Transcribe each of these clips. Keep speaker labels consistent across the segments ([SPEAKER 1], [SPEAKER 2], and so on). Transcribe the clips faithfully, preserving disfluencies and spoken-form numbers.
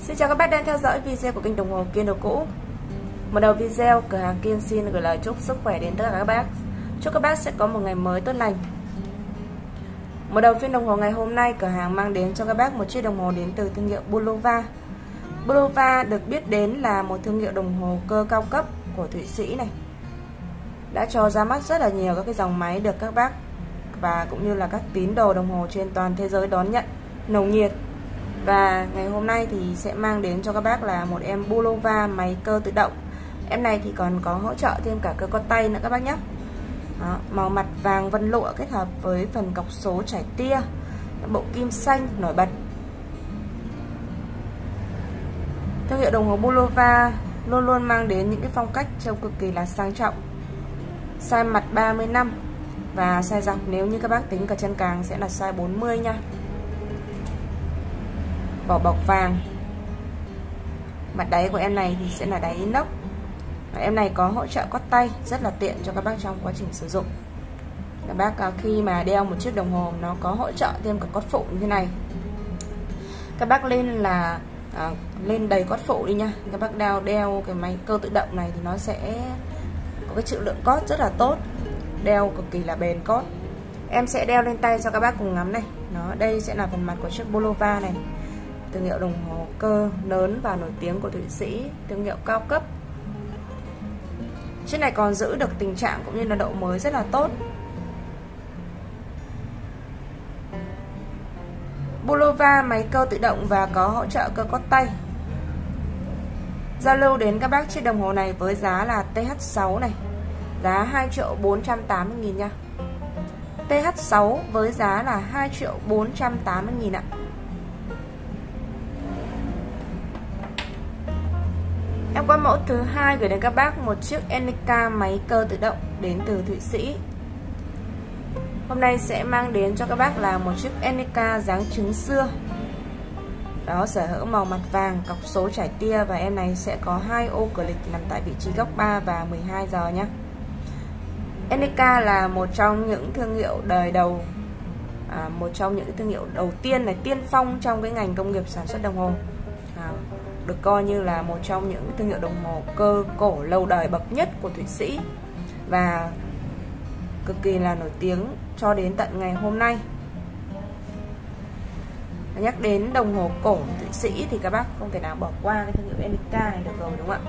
[SPEAKER 1] Xin chào các bác đang theo dõi video của kênh đồng hồ Kiên Đồ Cũ. Mở đầu video, cửa hàng Kiên xin gửi lời chúc sức khỏe đến tất cả các bác. Chúc các bác sẽ có một ngày mới tốt lành. Mở đầu phiên đồng hồ ngày hôm nay, cửa hàng mang đến cho các bác một chiếc đồng hồ đến từ thương hiệu Bulova. Bulova được biết đến là một thương hiệu đồng hồ cơ cao cấp của Thụy Sĩ này. Đã cho ra mắt rất là nhiều các cái dòng máy được các bác và cũng như là các tín đồ đồng hồ trên toàn thế giới đón nhận nồng nhiệt. Và ngày hôm nay thì sẽ mang đến cho các bác là một em Bulova máy cơ tự động. Em này thì còn có hỗ trợ thêm cả cơ con tay nữa các bác nhé. Đó, màu mặt vàng vân lụa kết hợp với phần cọc số trải tia, bộ kim xanh nổi bật. Thương hiệu đồng hồ Bulova luôn luôn mang đến những cái phong cách trông cực kỳ là sang trọng. Size mặt ba mươi lăm và size dọc nếu như các bác tính cả chân càng sẽ là size bốn mươi nha. Vỏ bọc vàng. Mặt đáy của em này thì sẽ là đáy inox. Và em này có hỗ trợ cót tay rất là tiện cho các bác trong quá trình sử dụng. Các bác khi mà đeo một chiếc đồng hồ nó có hỗ trợ thêm cả cót phụ như thế này. Các bác lên là à, lên đầy cót phụ đi nha. Các bác đeo đeo cái máy cơ tự động này thì nó sẽ có cái trữ lượng cót rất là tốt, đeo cực kỳ là bền cót. Em sẽ đeo lên tay cho các bác cùng ngắm này. Nó đây sẽ là phần mặt của chiếc Bulova này. Thương hiệu đồng hồ cơ lớn và nổi tiếng của Thụy Sĩ, thương hiệu cao cấp. Chiếc này còn giữ được tình trạng cũng như là độ mới rất là tốt. Bulova máy cơ tự động và có hỗ trợ cơ cót tay. Giao lưu đến các bác chiếc đồng hồ này với giá là T H sáu này, giá hai triệu bốn trăm tám mươi nghìn nha. T H sáu với giá là hai triệu bốn trăm tám mươi nghìn ạ. Em có mẫu thứ hai gửi đến các bác một chiếc Enica máy cơ tự động đến từ Thụy Sĩ. Hôm nay sẽ mang đến cho các bác là một chiếc Enica dáng trứng xưa. Đó, sở hữu màu mặt vàng, cọc số trải tia và em này sẽ có hai ô cửa lịch nằm tại vị trí góc ba và mười hai giờ nhé. Enica là một trong những thương hiệu đời đầu, à, một trong những thương hiệu đầu tiên này, tiên phong trong cái ngành công nghiệp sản xuất đồng hồ. À, được coi như là một trong những thương hiệu đồng hồ cơ cổ lâu đời bậc nhất của Thụy Sĩ và cực kỳ là nổi tiếng cho đến tận ngày hôm nay. Nhắc đến đồng hồ cổ Thụy Sĩ thì các bác không thể nào bỏ qua cái thương hiệu Enica này được rồi, đúng không ạ?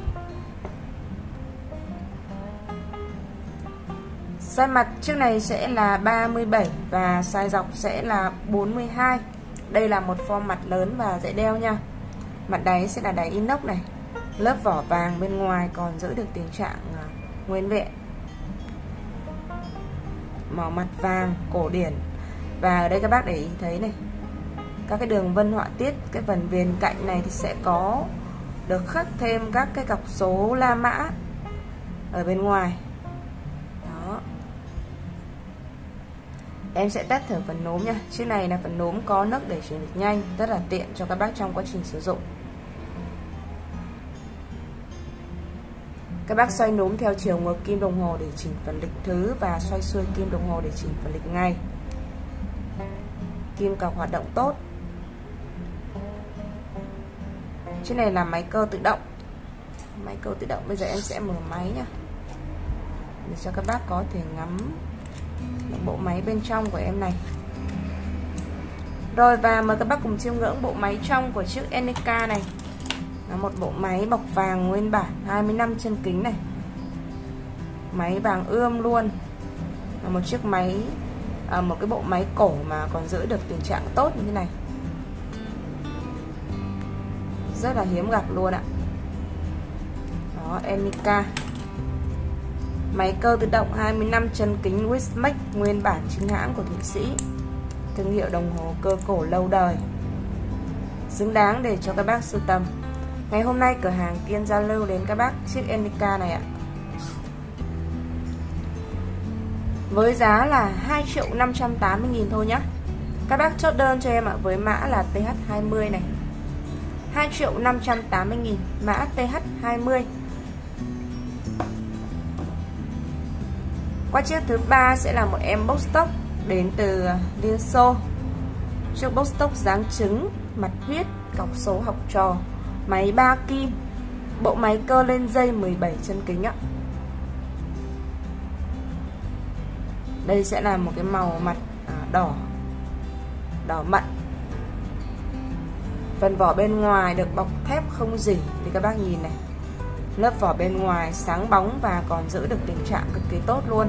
[SPEAKER 1] Size mặt chiếc này sẽ là ba mươi bảy và size dọc sẽ là bốn mươi hai. Đây là một form mặt lớn và dễ đeo nha. Mặt đáy sẽ là đáy inox này. Lớp vỏ vàng bên ngoài còn giữ được tình trạng nguyên vẹn. Màu mặt vàng cổ điển. Và ở đây các bác để ý thấy này, các cái đường vân họa tiết, cái phần viền cạnh này thì sẽ có được khắc thêm các cái cọc số La Mã ở bên ngoài. Đó. Em sẽ test thử phần núm nha. Chiếc này là phần núm có nấc để chỉnh lịch nhanh, rất là tiện cho các bác trong quá trình sử dụng. Các bác xoay núm theo chiều ngược kim đồng hồ để chỉnh phần lịch thứ và xoay xuôi kim đồng hồ để chỉnh phần lịch ngày. Kim cọc hoạt động tốt. Chiếc này là máy cơ tự động. Máy cơ tự động, bây giờ em sẽ mở máy nhá, để cho các bác có thể ngắm bộ máy bên trong của em này. Rồi, và mời các bác cùng chiêm ngưỡng bộ máy trong của chiếc Enica này. Là một bộ máy bọc vàng nguyên bản, hai mươi lăm chân kính này. Máy vàng ươm luôn. Là một chiếc máy, à, một cái bộ máy cổ mà còn giữ được tình trạng tốt như thế này. Rất là hiếm gặp luôn ạ. Đó, Enica. Máy cơ tự động hai mươi lăm chân kính Wismax nguyên bản chính hãng của Thụy Sĩ. Thương hiệu đồng hồ cơ cổ lâu đời, xứng đáng để cho các bác sưu tầm. Ngày hôm nay cửa hàng Kiên giao lưu đến các bác chiếc Enica này ạ, với giá là hai triệu năm trăm tám mươi nghìn thôi nhé. Các bác chốt đơn cho em ạ với mã là T H hai mươi này, hai triệu năm trăm tám mươi nghìn, mã T H hai mươi. Qua chiếc thứ ba sẽ là một em box stock đến từ Liên Xô. Chiếc box stock dáng trứng, mặt huyết, cọc số học trò, máy ba kim, bộ máy cơ lên dây mười bảy chân kính ạ. Đây sẽ là một cái màu mặt à, đỏ đỏ mận. Phần vỏ bên ngoài được bọc thép không rỉ thì các bác nhìn này, lớp vỏ bên ngoài sáng bóng và còn giữ được tình trạng cực kỳ tốt luôn.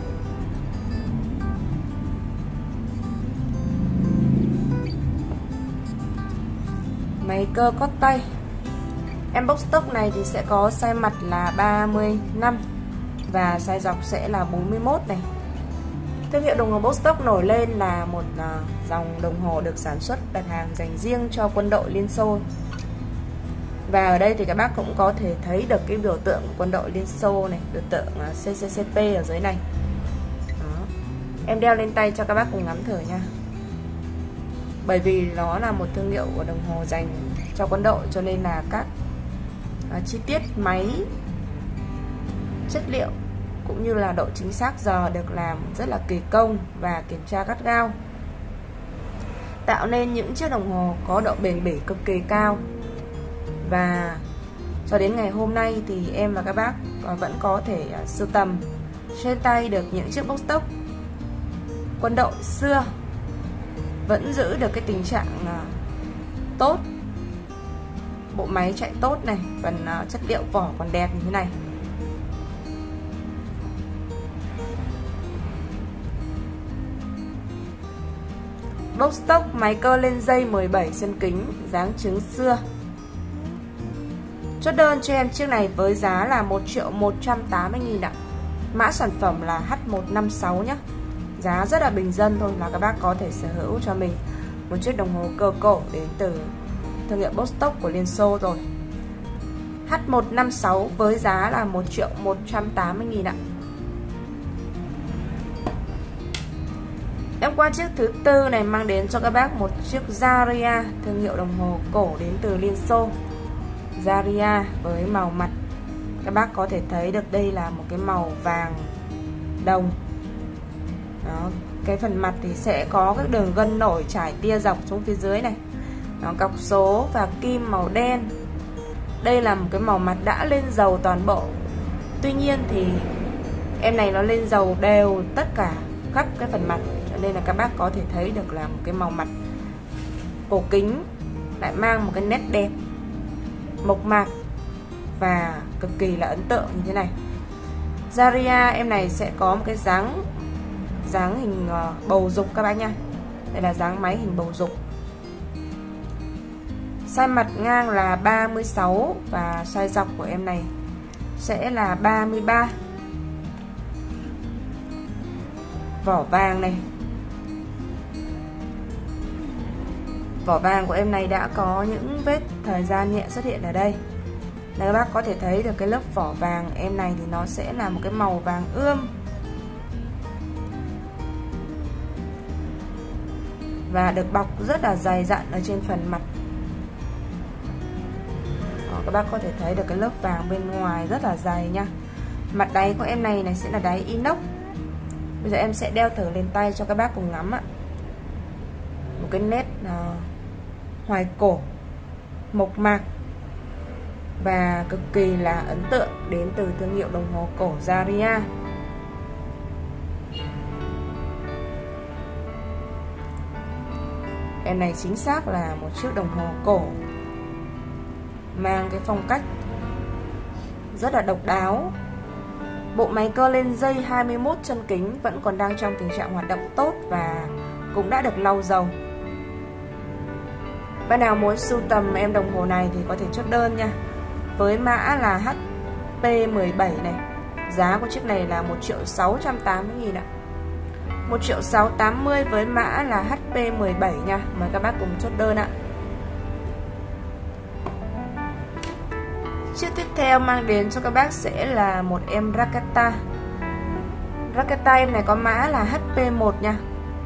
[SPEAKER 1] Máy cơ cốt tay. Em box stock này thì sẽ có size mặt là ba mươi lăm và size dọc sẽ là bốn mươi mốt này. Thương hiệu đồng hồ box stock nổi lên là một dòng đồng hồ được sản xuất đặt hàng dành riêng cho quân đội Liên Xô. Và ở đây thì các bác cũng có thể thấy được cái biểu tượng quân đội Liên Xô này, biểu tượng xê xê xê pê ở dưới này. Đó. Em đeo lên tay cho các bác cùng ngắm thử nha. Bởi vì nó là một thương hiệu của đồng hồ dành cho quân đội cho nên là các à, chi tiết máy, chất liệu cũng như là độ chính xác giờ được làm rất là kỳ công và kiểm tra gắt gao, tạo nên những chiếc đồng hồ có độ bền bỉ cực kỳ cao. Và cho đến ngày hôm nay thì em và các bác vẫn có thể uh, sưu tầm trên tay được những chiếc box stock quân đội xưa, vẫn giữ được cái tình trạng uh, tốt, bộ máy chạy tốt này, phần uh, chất liệu vỏ còn đẹp như thế này. Box stock máy cơ lên dây mười bảy chân kính, dáng trứng xưa. Chốt đơn cho em chiếc này với giá là một triệu một trăm tám mươi nghìn ạ. Mã sản phẩm là H một năm sáu nhé. Giá rất là bình dân thôi là các bác có thể sở hữu cho mình một chiếc đồng hồ cơ cổ đến từ thương hiệu box stock của Liên Xô rồi. H một năm sáu với giá là một triệu một trăm tám mươi nghìn ạ. Em qua chiếc thứ tư này mang đến cho các bác một chiếc Zaria, thương hiệu đồng hồ cổ đến từ Liên Xô. Zaria với màu mặt các bác có thể thấy được đây là một cái màu vàng đồng. Đó, cái phần mặt thì sẽ có các đường gân nổi trải tia dọc xuống phía dưới này. Đó, cọc số và kim màu đen. Đây là một cái màu mặt đã lên dầu toàn bộ. Tuy nhiên thì em này nó lên dầu đều tất cả khắp cái phần mặt, cho nên là các bác có thể thấy được là một cái màu mặt cổ kính lại mang một cái nét đẹp, mộc mạc và cực kỳ là ấn tượng như thế này. Zaria em này sẽ có một cái dáng dáng hình bầu dục các bác nha. Đây là dáng máy hình bầu dục. Size mặt ngang là ba mươi sáu và size dọc của em này sẽ là ba mươi ba. Vỏ vàng này. Vỏ vàng của em này đã có những vết thời gian nhẹ xuất hiện ở đây. Đây, các bác có thể thấy được cái lớp vỏ vàng em này thì nó sẽ là một cái màu vàng ươm. Và được bọc rất là dày dặn ở trên phần mặt. Đó, các bác có thể thấy được cái lớp vàng bên ngoài rất là dày nha. Mặt đáy của em này này sẽ là đáy inox. Bây giờ em sẽ đeo thử lên tay cho các bác cùng ngắm ạ. Một cái nét uh, hoài cổ, mộc mạc và cực kỳ là ấn tượng đến từ thương hiệu đồng hồ cổ Zaria. Em này chính xác là một chiếc đồng hồ cổ mang cái phong cách rất là độc đáo. Bộ máy cơ lên dây hai mươi mốt chân kính vẫn còn đang trong tình trạng hoạt động tốt và cũng đã được lau dầu. Bạn nào muốn sưu tầm em đồng hồ này thì có thể chốt đơn nha. Với mã là H P mười bảy này. Giá của chiếc này là một triệu sáu trăm tám mươi nghìn ạ. một triệu sáu trăm tám mươi với mã là H P mười bảy nha. Mời các bác cùng chốt đơn ạ. Chiếc tiếp theo mang đến cho các bác sẽ là một em Rakata. Rakata em này có mã là H P một nha.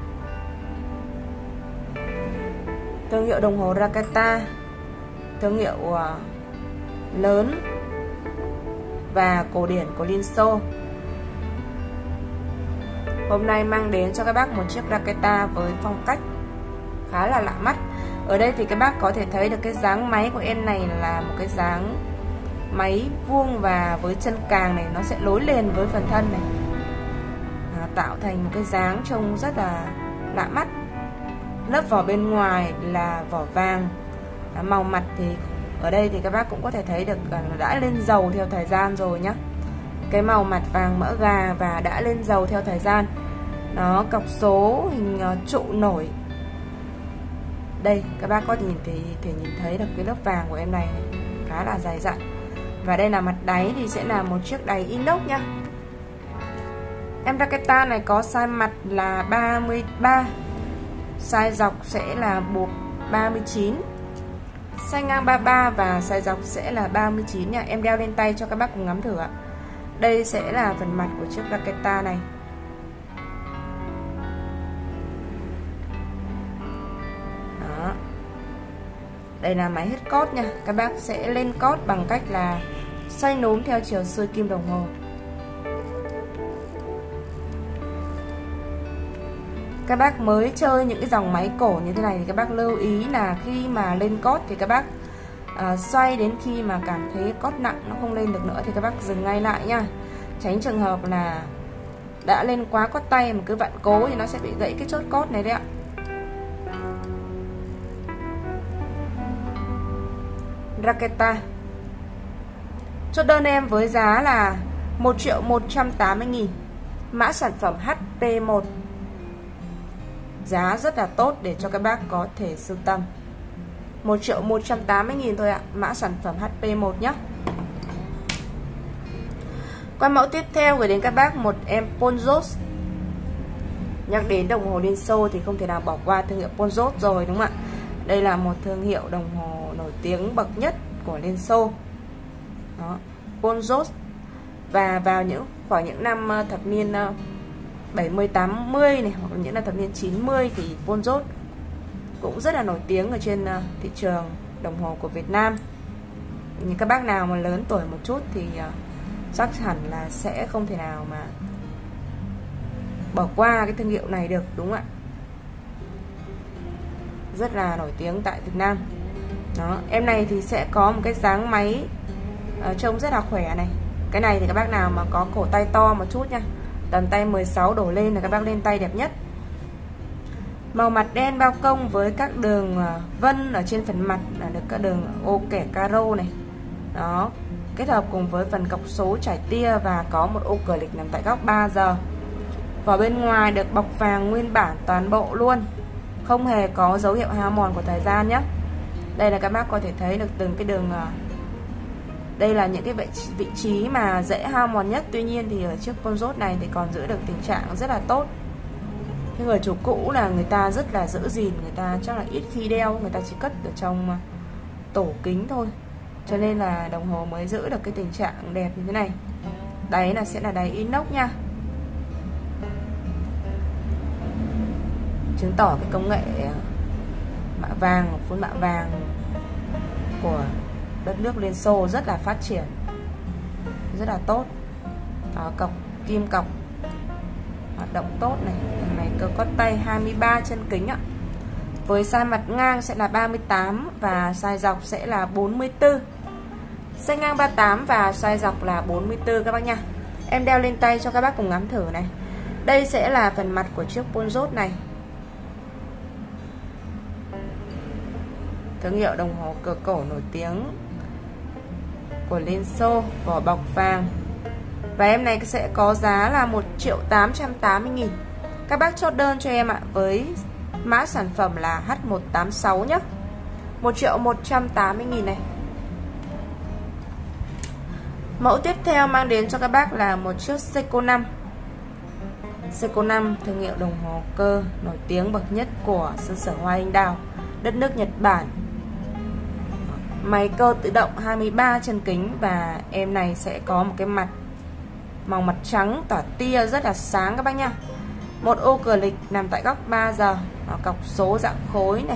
[SPEAKER 1] Thương hiệu đồng hồ Rakata, thương hiệu uh, lớn và cổ điển của Liên Xô. Hôm nay mang đến cho các bác một chiếc Rakata với phong cách khá là lạ mắt. Ở đây thì các bác có thể thấy được cái dáng máy của em này là một cái dáng máy vuông, và với chân càng này nó sẽ nối liền với phần thân này, à, tạo thành một cái dáng trông rất là lạ mắt. Lớp vỏ bên ngoài là vỏ vàng. à, Màu mặt thì ở đây thì các bác cũng có thể thấy được là đã lên dầu theo thời gian rồi nhé. Cái màu mặt vàng mỡ gà và đã lên dầu theo thời gian. Nó cọc số hình trụ nổi. Đây các bác có nhìn thì thể nhìn thấy được cái lớp vàng của em này, này khá là dày dặn. Và đây là mặt đáy thì sẽ là một chiếc đáy inox nhá. Em Raketa này có size mặt là ba mươi ba, size dọc sẽ là ba mươi chín, size ngang ba mươi ba và size dọc sẽ là ba mươi chín nha. Em đeo lên tay cho các bác cùng ngắm thử ạ. Đây sẽ là phần mặt của chiếc Raketa này. Đó. Đây là máy hết cót nha. Các bác sẽ lên cót bằng cách là xoay núm theo chiều xuôi kim đồng hồ. Các bác mới chơi những cái dòng máy cổ như thế này thì các bác lưu ý là khi mà lên cót thì các bác à, xoay đến khi mà cảm thấy cót nặng nó không lên được nữa thì các bác dừng ngay lại nha. Tránh trường hợp là đã lên quá cót tay mà cứ vặn cố thì nó sẽ bị gãy cái chốt cót này đấy ạ. Raketa chốt đơn em với giá là một triệu một trăm tám mươi nghìn, mã sản phẩm H P một. Giá rất là tốt để cho các bác có thể sưu tầm. Một triệu một trăm tám mươi nghìn thôi ạ, mã sản phẩm H P một nhé. Qua mẫu tiếp theo gửi đến các bác một em Ponzos. Nhắc đến đồng hồ Liên Xô thì không thể nào bỏ qua thương hiệu Ponzos rồi, đúng không ạ? Đây là một thương hiệu đồng hồ nổi tiếng bậc nhất của Liên Xô. Đó, Ponzos. Và vào những khoảng những năm thập niên bảy mươi tám mươi này, hoặc là những năm thập niên chín mươi thì Ponzos cũng rất là nổi tiếng ở trên thị trường đồng hồ của Việt Nam. Những các bác nào mà lớn tuổi một chút thì chắc hẳn là sẽ không thể nào mà bỏ qua cái thương hiệu này được, đúng không ạ? Rất là nổi tiếng tại Việt Nam. Đó, em này thì sẽ có một cái dáng máy uh, trông rất là khỏe này. Cái này thì các bác nào mà có cổ tay to một chút nha, tầm tay mười sáu đổ lên là các bác lên tay đẹp nhất. Màu mặt đen bao công với các đường vân ở trên phần mặt là được các đường ô kẻ caro này. Đó, kết hợp cùng với phần cọc số trải tia và có một ô cờ lịch nằm tại góc ba giờ. Vỏ bên ngoài được bọc vàng nguyên bản toàn bộ luôn, không hề có dấu hiệu hao mòn của thời gian nhé. Đây là các bác có thể thấy được từng cái đường. Đây là những cái vị, vị trí mà dễ hao mòn nhất. Tuy nhiên thì ở chiếc Ponzos này thì còn giữ được tình trạng rất là tốt. Cái người chủ cũ là người ta rất là giữ gìn, người ta chắc là ít khi đeo, người ta chỉ cất ở trong tổ kính thôi, cho nên là đồng hồ mới giữ được cái tình trạng đẹp như thế này. Đáy là sẽ là đáy inox nha, chứng tỏ cái công nghệ mạ vàng, phun mạ vàng của đất nước Liên Xô rất là phát triển, rất là tốt. Đó, cọc kim cọc hoạt động tốt này. Phần này cơ cót tay hai mươi ba chân kính ạ. Với size mặt ngang sẽ là ba mươi tám và size dọc sẽ là bốn mươi tư. Size ngang ba mươi tám và size dọc là bốn mươi tư các bác nha. Em đeo lên tay cho các bác cùng ngắm thử này. Đây sẽ là phần mặt của chiếc Ponzos này. Thương hiệu đồng hồ cờ cổ nổi tiếng của Liên Xô, vỏ bọc vàng. Và em này sẽ có giá là một triệu tám trăm tám mươi nghìn. Các bác chốt đơn cho em ạ, với mã sản phẩm là H một tám sáu nhé. một triệu một trăm tám mươi nghìn này. Mẫu tiếp theo mang đến cho các bác là một chiếc Seiko năm. Seiko năm, thương hiệu đồng hồ cơ nổi tiếng bậc nhất của xứ sở hoa anh đào, đất nước Nhật Bản. Máy cơ tự động hai mươi ba chân kính và em này sẽ có một cái mặt màu mặt trắng tỏa tia rất là sáng các bác nha. Một ô cờ lịch nằm tại góc ba giờ, nó cọc số dạng khối này.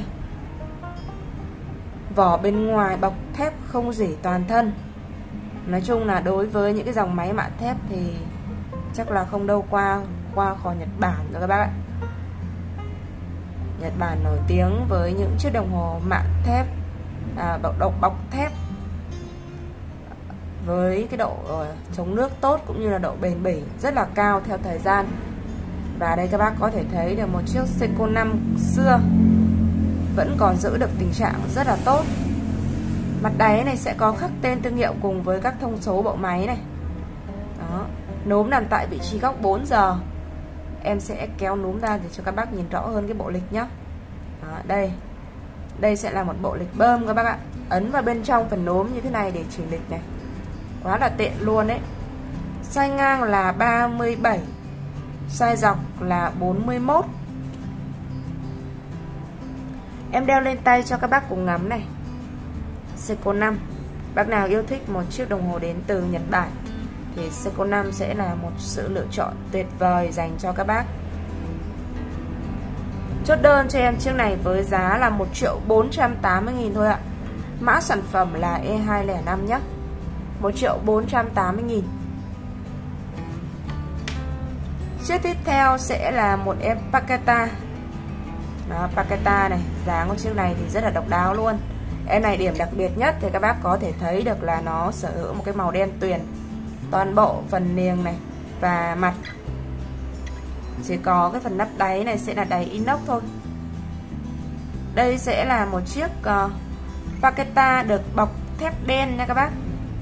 [SPEAKER 1] Vỏ bên ngoài bọc thép không rỉ toàn thân. Nói chung là đối với những cái dòng máy mạ thép thì chắc là không đâu qua qua khỏi Nhật Bản rồi các bác ạ. Nhật Bản nổi tiếng với những chiếc đồng hồ mạ thép, à, bọc độc bọc thép với cái độ uh, chống nước tốt cũng như là độ bền bỉ rất là cao theo thời gian. Và đây các bác có thể thấy được một chiếc Seiko năm xưa vẫn còn giữ được tình trạng rất là tốt. Mặt đáy này sẽ có khắc tên thương hiệu cùng với các thông số bộ máy này. Đó, núm nằm tại vị trí góc bốn giờ. Em sẽ kéo núm ra để cho các bác nhìn rõ hơn cái bộ lịch nhé. Đó, đây đây sẽ là một bộ lịch bơm các bác ạ. Ấn vào bên trong phần núm như thế này để chỉnh lịch này, quá là tiện luôn đấy. Size ngang là ba mươi bảy, size dọc là bốn mươi mốt. Em đeo lên tay cho các bác cùng ngắm này. Seiko năm. Bác nào yêu thích một chiếc đồng hồ đến từ Nhật Bản thì Seiko năm sẽ là một sự lựa chọn tuyệt vời dành cho các bác. Chốt đơn cho em chiếc này với giá là một triệu bốn trăm tám mươi nghìn thôi ạ. Mã sản phẩm là E hai không năm nhé. một triệu bốn trăm tám mươi nghìn. Chiếc tiếp theo sẽ là một em Paketa. Đó, Paketa này, dáng của chiếc này thì rất là độc đáo luôn. Em này điểm đặc biệt nhất thì các bác có thể thấy được là nó sở hữu một cái màu đen tuyền toàn bộ phần niềng này và mặt. Chỉ có cái phần nắp đáy này sẽ là đáy inox thôi. Đây sẽ là một chiếc uh, Paketa được bọc thép đen nha các bác.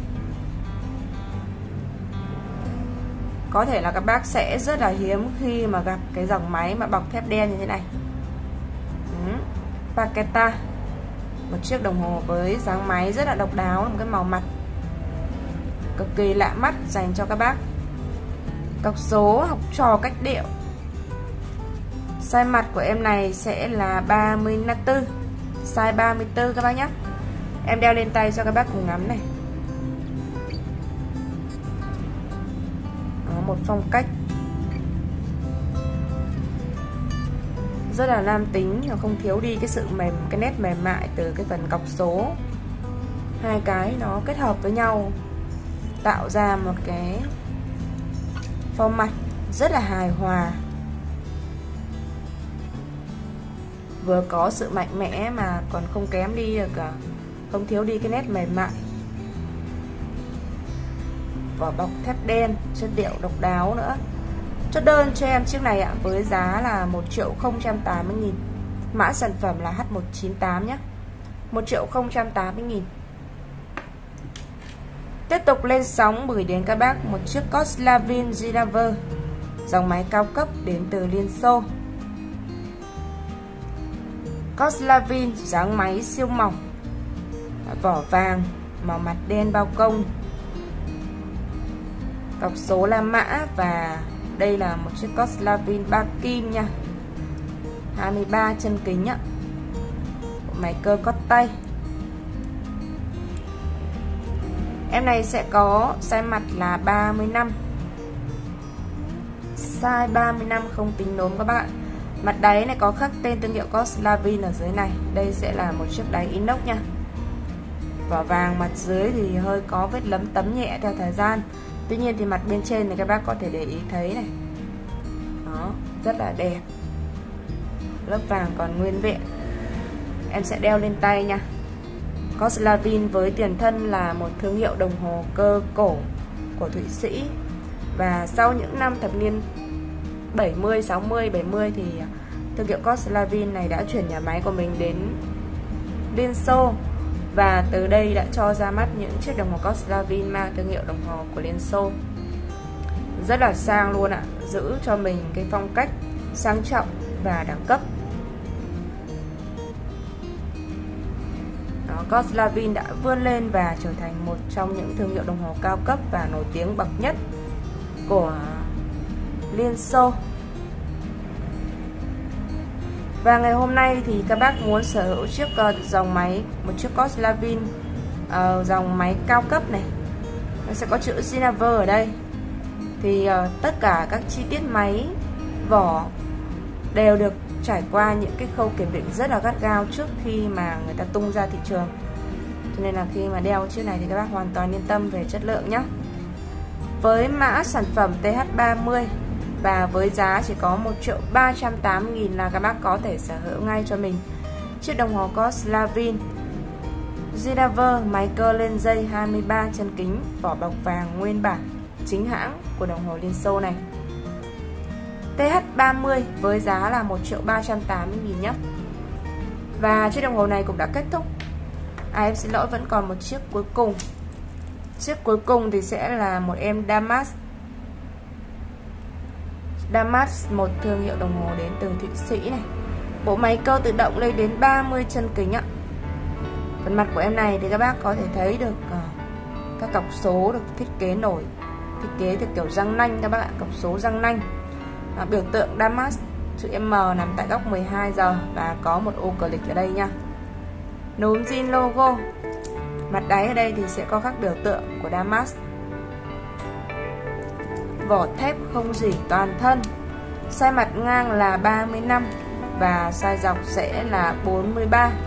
[SPEAKER 1] Có thể là các bác sẽ rất là hiếm khi mà gặp cái dòng máy mà bọc thép đen như thế này. ừ. Paketa, một chiếc đồng hồ với dáng máy rất là độc đáo, một cái màu mặt cực kỳ lạ mắt dành cho các bác. Cọc số, học trò, cách điệu. Size mặt của em này sẽ là ba mươi tư, size ba mươi tư các bác nhé. Em đeo lên tay cho các bác cùng ngắm này. Đó, một phong cách rất là nam tính, mà không thiếu đi cái sự mềm, cái nét mềm mại từ cái phần cọc số. Hai cái nó kết hợp với nhau tạo ra một cái form mặt rất là hài hòa, vừa có sự mạnh mẽ mà còn không kém đi được, không thiếu đi cái nét mềm mại. Vỏ bọc thép đen, chất liệu độc đáo nữa. Chốt đơn cho em chiếc này ạ với giá là một triệu không trăm tám mươi nghìn. Mã sản phẩm là H một chín tám nhé. một triệu không trăm tám mươi nghìn. Tiếp tục lên sóng gửi đến các bác một chiếc Coslavin Gilaver, dòng máy cao cấp đến từ Liên Xô. Coslavin dáng máy siêu mỏng, vỏ vàng, màu mặt đen bao công, cọc số La Mã, và đây là một chiếc Coslavin ba kim nha, hai mươi ba chân kính ạ, máy cơ cót tay. Em này sẽ có size mặt là ba mươi lăm, size ba mươi lăm không tính nốm các bác ạ. Mặt đáy này có khắc tên thương hiệu Coslavin ở dưới này. Đây sẽ là một chiếc đáy inox nha. Vỏ vàng, mặt dưới thì hơi có vết lấm tấm nhẹ theo thời gian. Tuy nhiên thì mặt bên trên thì các bác có thể để ý thấy này. Đó, rất là đẹp. Lớp vàng còn nguyên vẹn. Em sẽ đeo lên tay nha. Coslavin với tiền thân là một thương hiệu đồng hồ cơ cổ của Thụy Sĩ. Và sau những năm thập niên bảy mươi, sáu mươi, bảy mươi thì thương hiệu Coslavin này đã chuyển nhà máy của mình đến Liên Xô. Và từ đây đã cho ra mắt những chiếc đồng hồ Coslavin mang thương hiệu đồng hồ của Liên Xô. Rất là sang luôn ạ, giữ cho mình cái phong cách sang trọng và đẳng cấp. Đó, Coslavin đã vươn lên và trở thành một trong những thương hiệu đồng hồ cao cấp và nổi tiếng bậc nhất của Liên Xô. Và ngày hôm nay thì các bác muốn sở hữu chiếc uh, dòng máy, một chiếc Coslavin uh, dòng máy cao cấp này, nó sẽ có chữ Gilaver ở đây. Thì uh, tất cả các chi tiết máy, vỏ đều được trải qua những cái khâu kiểm định rất là gắt gao trước khi mà người ta tung ra thị trường. Cho nên là khi mà đeo chiếc này thì các bác hoàn toàn yên tâm về chất lượng nhé. Với mã sản phẩm T H ba mươi, và với giá chỉ có một triệu ba trăm tám mươi nghìn là các bác có thể sở hữu ngay cho mình chiếc đồng hồ có Slavin Zidaver máy cơ lên dây hai mươi ba chân kính, vỏ bọc vàng nguyên bản chính hãng của đồng hồ Liên Xô này. T H ba mươi với giá là một triệu ba trăm tám mươi nghìn nhé. Và chiếc đồng hồ này cũng đã kết thúc. À, em xin lỗi, vẫn còn một chiếc cuối cùng. Chiếc cuối cùng thì sẽ là một em Damas. Damas, một thương hiệu đồng hồ đến từ Thụy Sĩ này. Bộ máy cơ tự động lên đến ba mươi chân kính ạ. Phần mặt của em này thì các bác có thể thấy được uh, các cọc số được thiết kế nổi, thiết kế theo kiểu răng nanh các bác ạ, cọc số răng nanh. À, biểu tượng Damas chữ M nằm tại góc mười hai giờ và có một ô cờ lịch ở đây nha. Núm zin logo. Mặt đáy ở đây thì sẽ có các biểu tượng của Damas. Vỏ thép không rỉ toàn thân. Size mặt ngang là ba mươi lăm và size dọc sẽ là bốn mươi ba.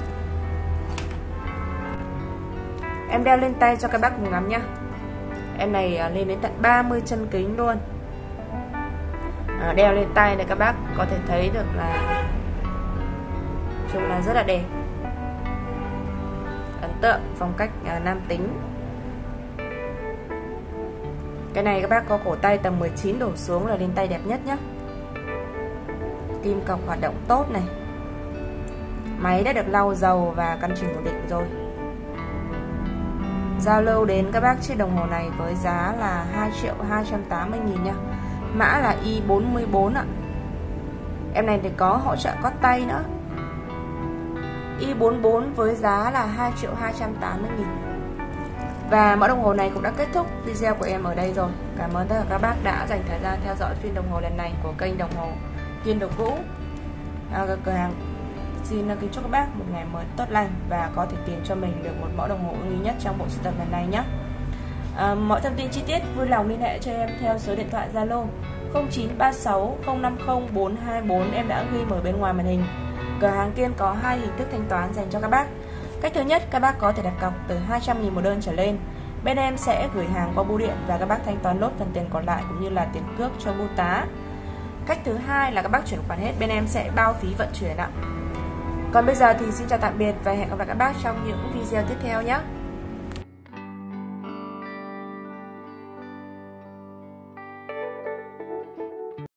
[SPEAKER 1] Em đeo lên tay cho các bác cùng ngắm nhá. Em này lên đến tận ba mươi chân kính luôn. À, đeo lên tay này các bác có thể thấy được là chung là rất là đẹp, ấn tượng, phong cách à, nam tính. Cái này các bác có cổ tay tầm mười chín đổ xuống là lên tay đẹp nhất nhé. Kim cọc hoạt động tốt này. Máy đã được lau dầu và căn chỉnh ổn định rồi. Giao lưu đến các bác chiếc đồng hồ này với giá là hai triệu hai trăm tám mươi nghìn nha. Mã là Y bốn mươi bốn ạ. Em này thì có hỗ trợ cót tay nữa. Y bốn mươi bốn với giá là hai triệu hai trăm tám mươi nghìn. Và mẫu đồng hồ này cũng đã kết thúc video của em ở đây rồi. Cảm ơn tất cả các bác đã dành thời gian theo dõi phim đồng hồ lần này của kênh đồng hồ Kiên Đồ Cũ. À, cửa hàng xin kính chúc các bác một ngày mới tốt lành và có thể tìm cho mình được một mẫu đồng hồ ưng ý nhất trong bộ sưu tập lần này nhé. À, mọi thông tin chi tiết vui lòng liên hệ cho em theo số điện thoại Zalo không chín ba sáu không năm không bốn hai bốn em đã ghi ở bên ngoài màn hình. Cửa hàng Kiên có hai hình thức thanh toán dành cho các bác. Cách thứ nhất, các bác có thể đặt cọc từ hai trăm nghìn một đơn trở lên. Bên em sẽ gửi hàng qua bưu điện và các bác thanh toán nốt phần tiền còn lại cũng như là tiền cước cho bưu tá. Cách thứ hai là các bác chuyển khoản hết, bên em sẽ bao phí vận chuyển ạ. Còn bây giờ thì xin chào tạm biệt và hẹn gặp lại các bác trong những video tiếp theo nhé.